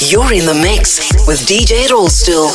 You're in the mix with DJ Rollstool.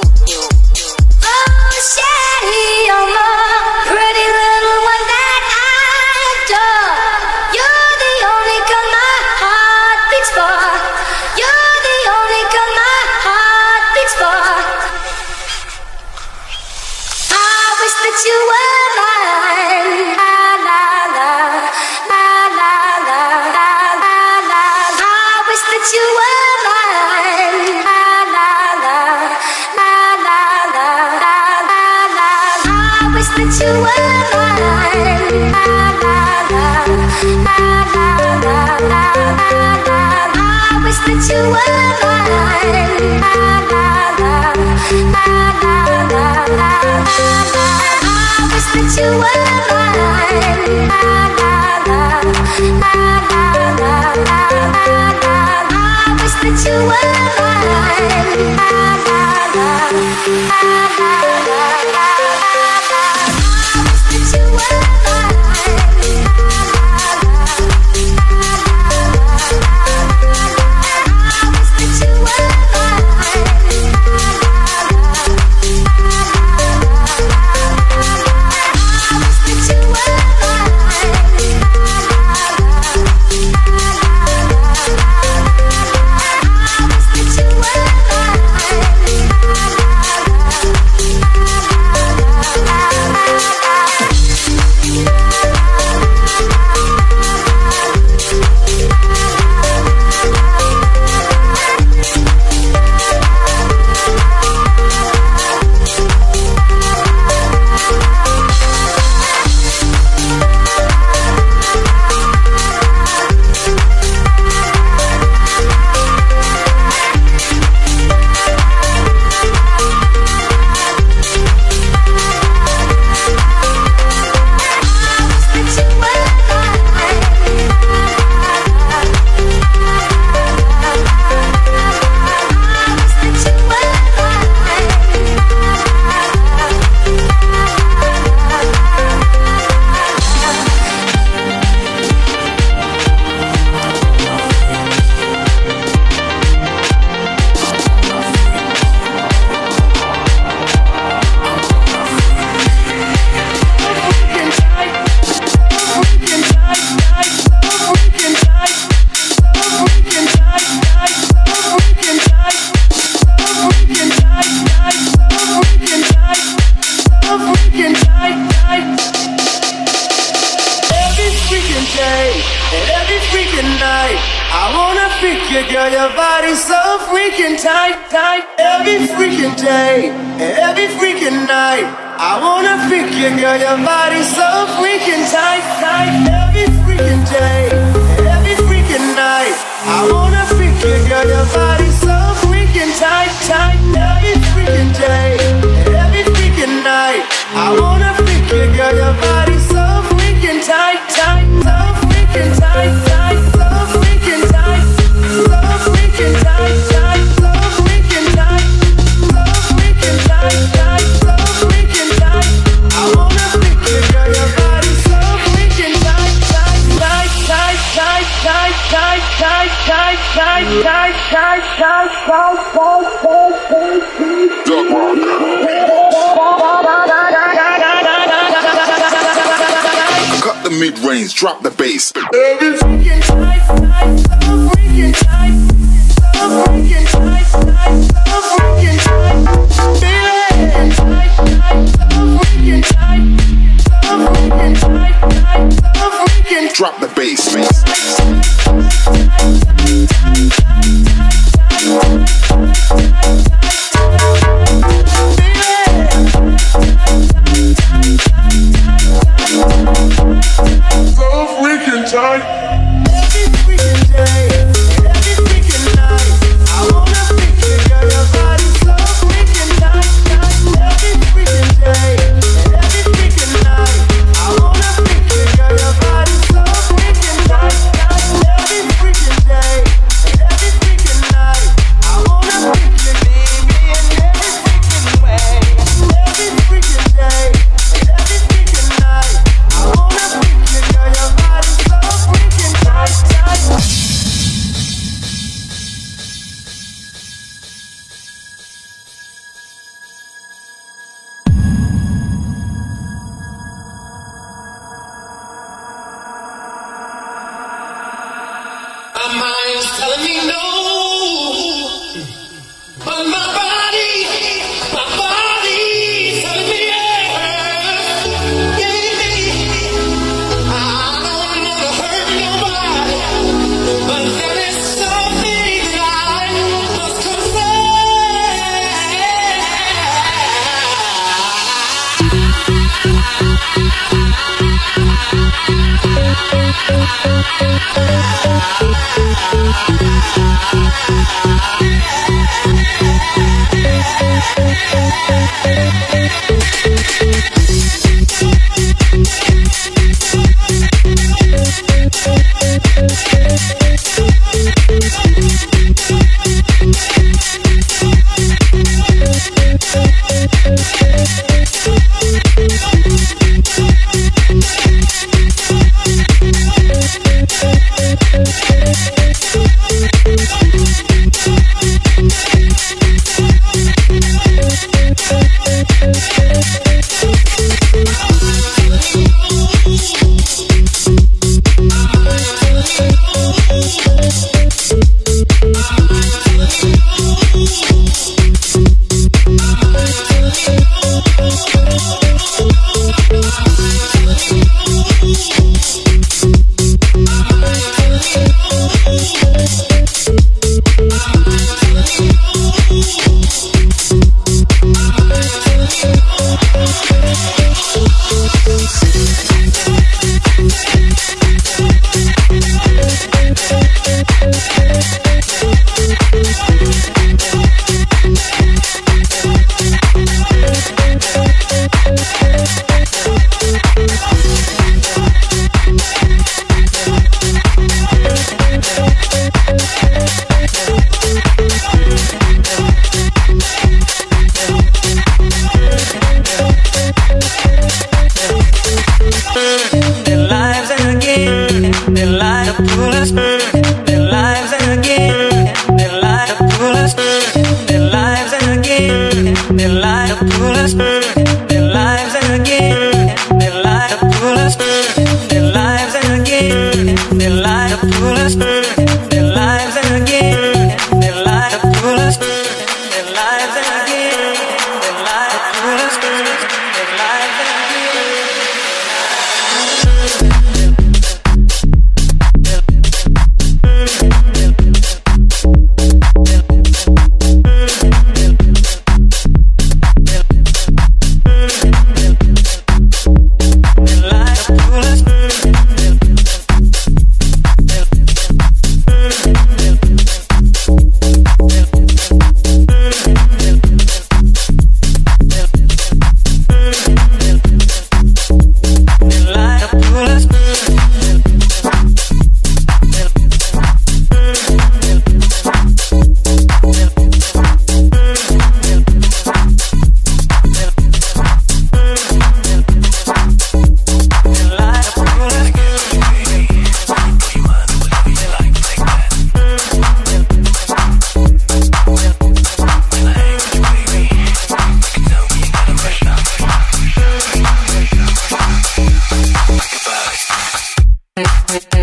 Cut the mid-range, drop the bass. Drop the bass, Every freaking night, I wanna freak you, girl, your body's so freaking tight.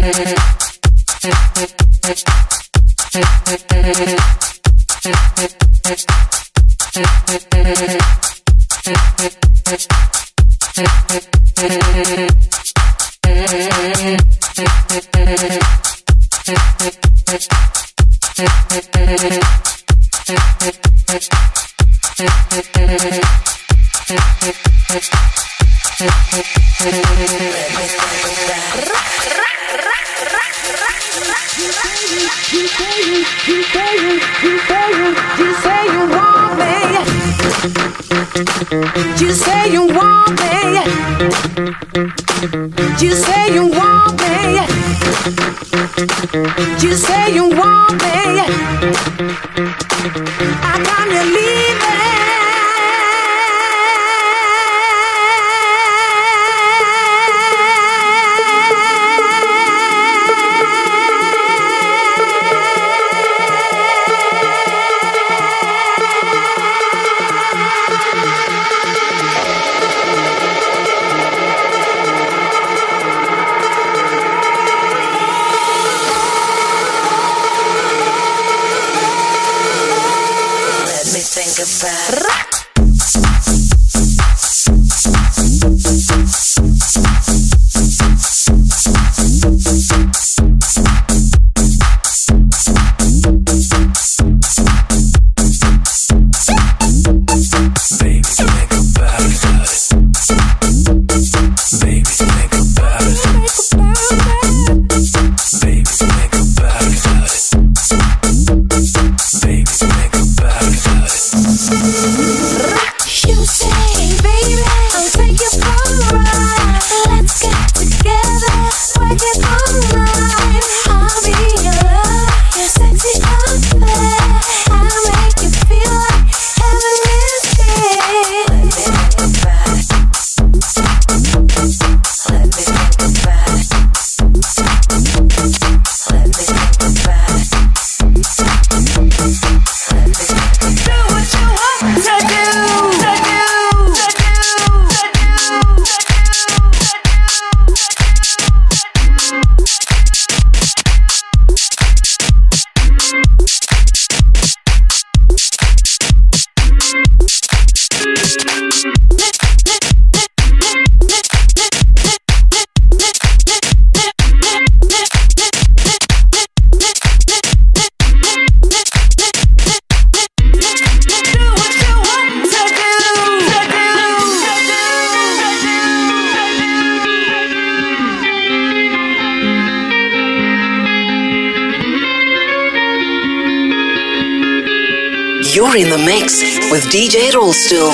You're in the mix with DJ Rollstool.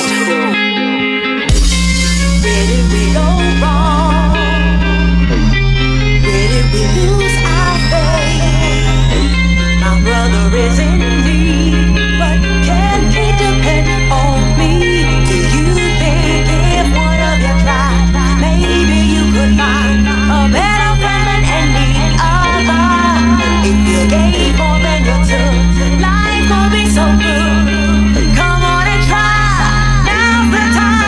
Where did we go wrong? Where did we lose our faith? My brother is in need, but can he depend on me? Do you think if one of you tried, maybe you could find a better friend than any other? If you gave more than you took, life would be so good. Come on and try, now's the time.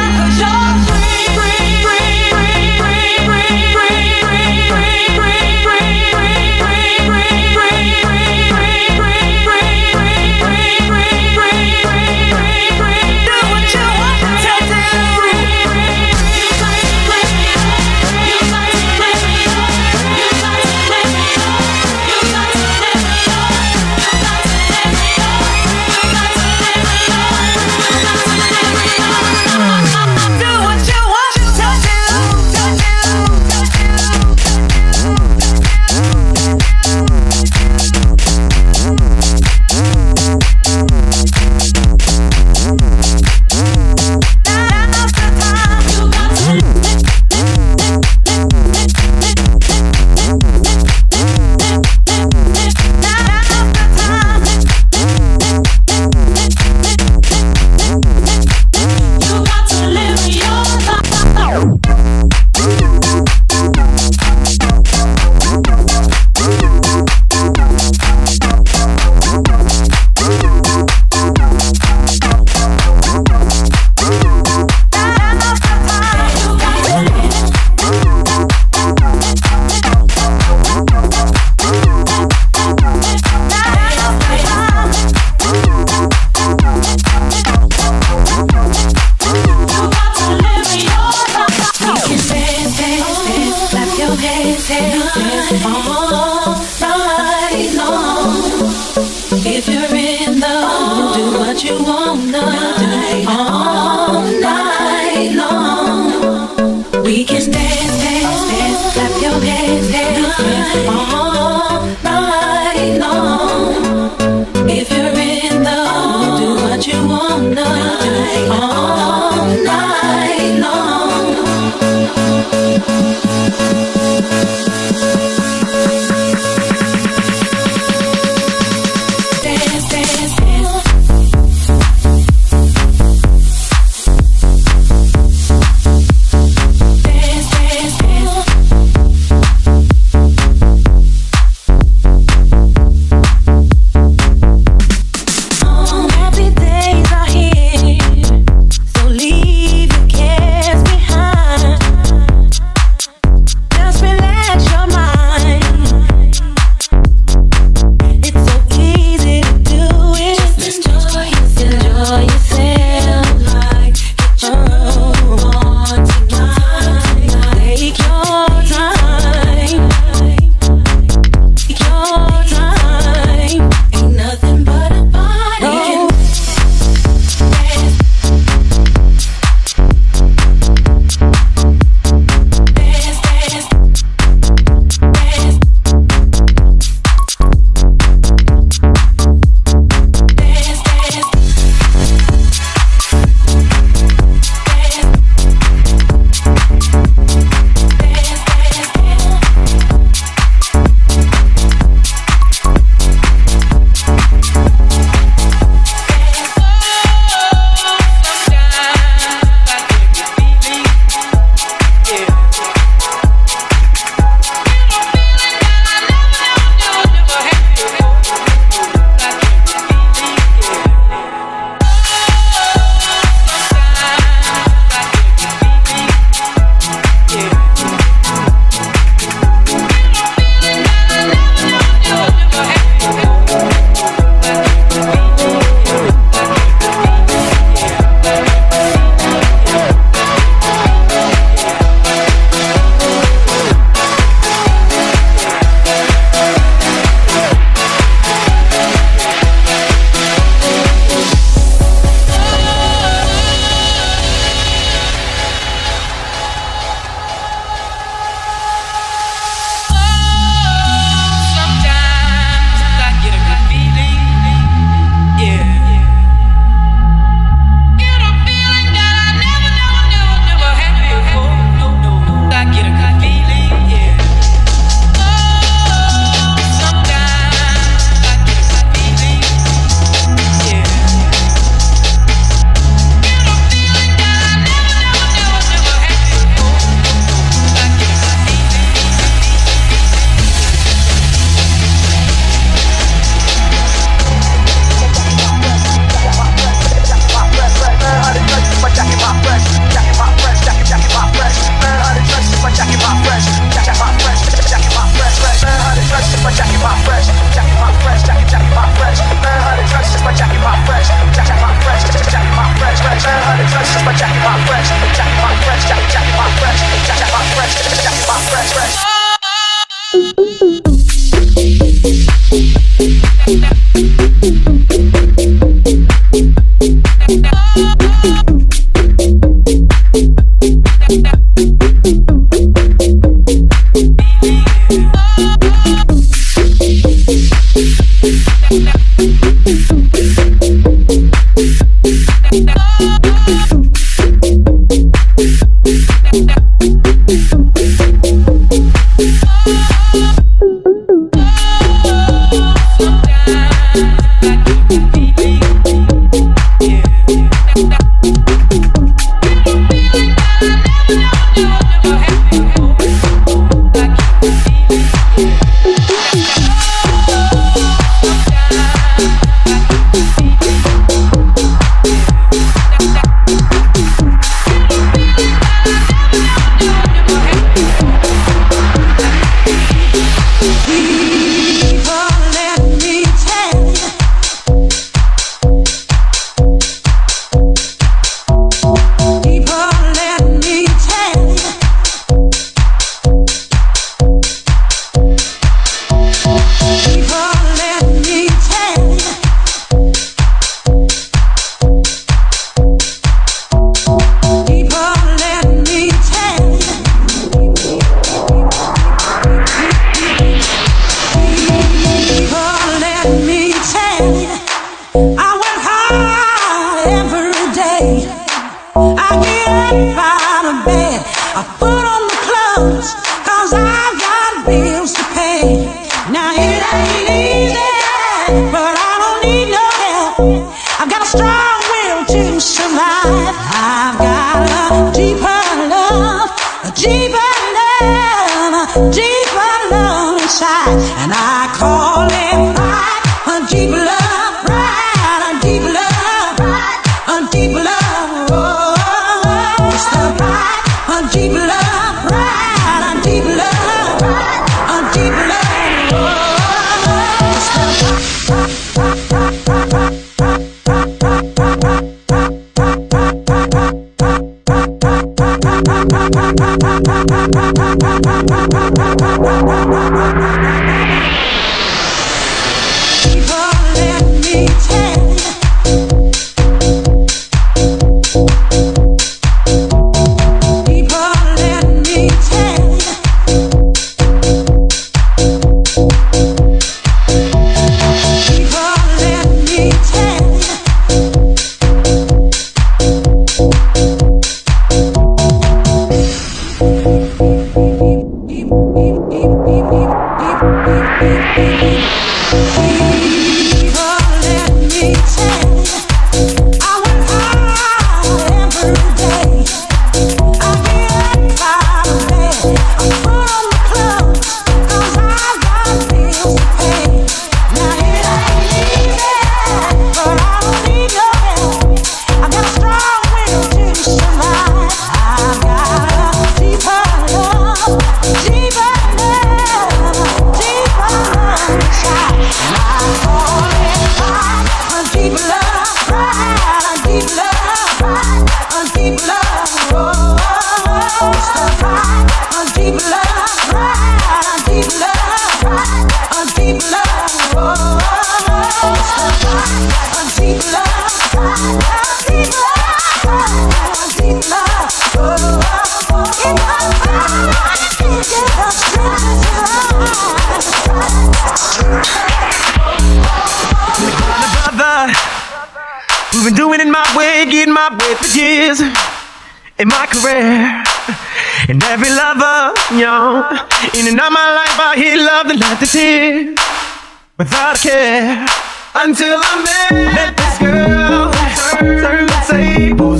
We've been doing it my way, getting my way for years in my career. And every lover, yo, in and out my life, I hear love and let the tears without a care. Until I met this girl, turn the tables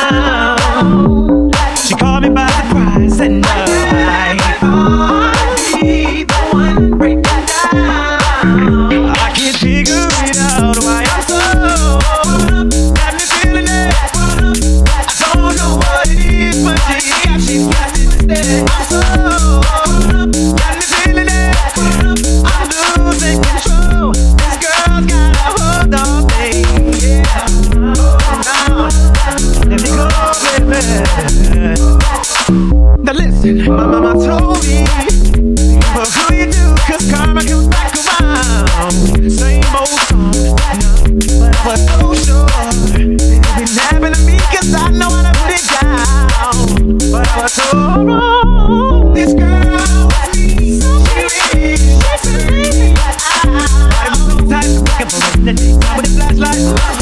around. She caught me by surprise and I thought I'd be the one breaking down. I can't figure it out why I'm so got me feeling it. I don't know what it is, but she's got it instead. I'm so got me feeling it. I'm losing control. This girl's got a hold on me. Yeah. Now, let me go, baby. Now listen, my mama told me, well, who you do, 'cause karma comes back around. Same old song, but I was so sure it'll be happening to me, 'cause I know how to put it down. But I was so wrong. This girl was me, she's me. I'm so tired of looking for it. Time with the flashlight,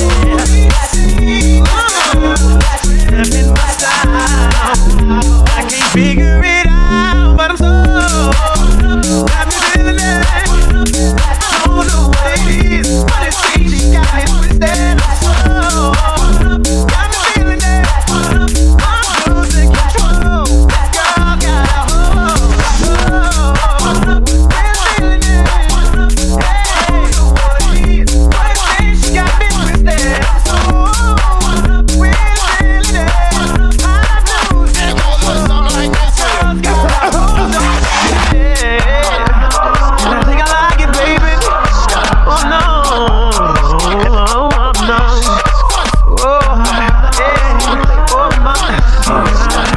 I'm in my style. I can't figure it out, but I'm so got me feeling it. I don't know what it is, but it seems she got it twisted. I'm so got me feeling it. I'm losing control. This girl got a hold. I'm feeling it. Hey, what it is, but it seems she got me twisted. I'm so feeling it. I'm losing control. This girl's got a hold on me. And I think I like it, baby. Oh no, oh no, oh yeah, oh my.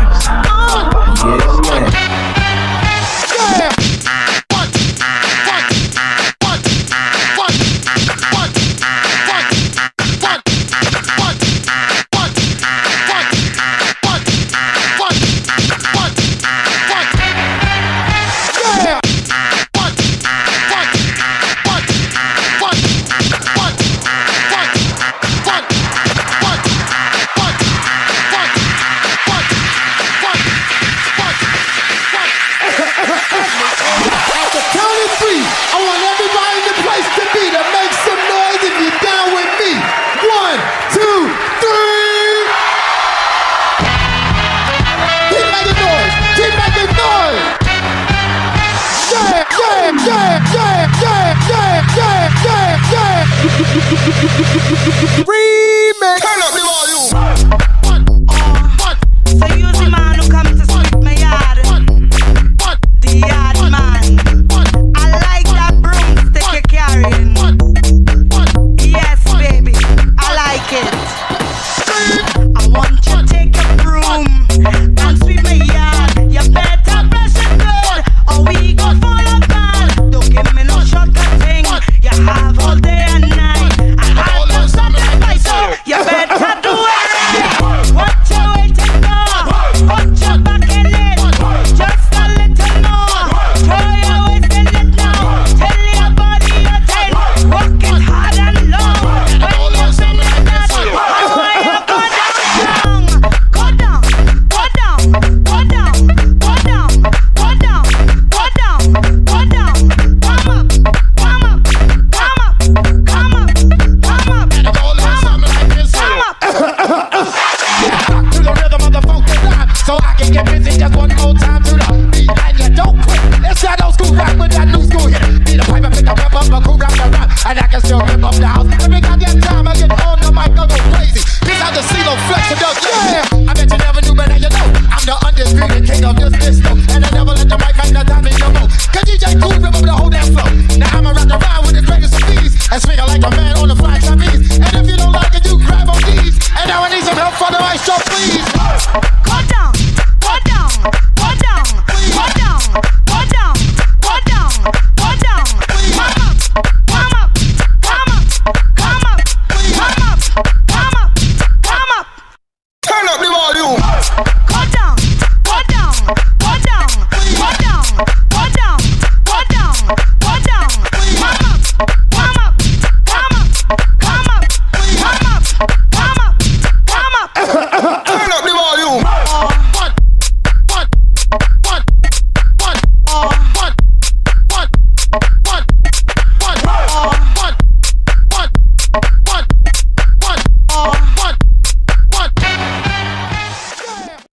After counting three, I want everybody in the place to be to make some noise if you're down with me. 1, 2, 3. Keep making noise. Keep making noise. Yeah, yeah, yeah, yeah, yeah, yeah, yeah, yeah, yeah. Remix. Turn up the volume.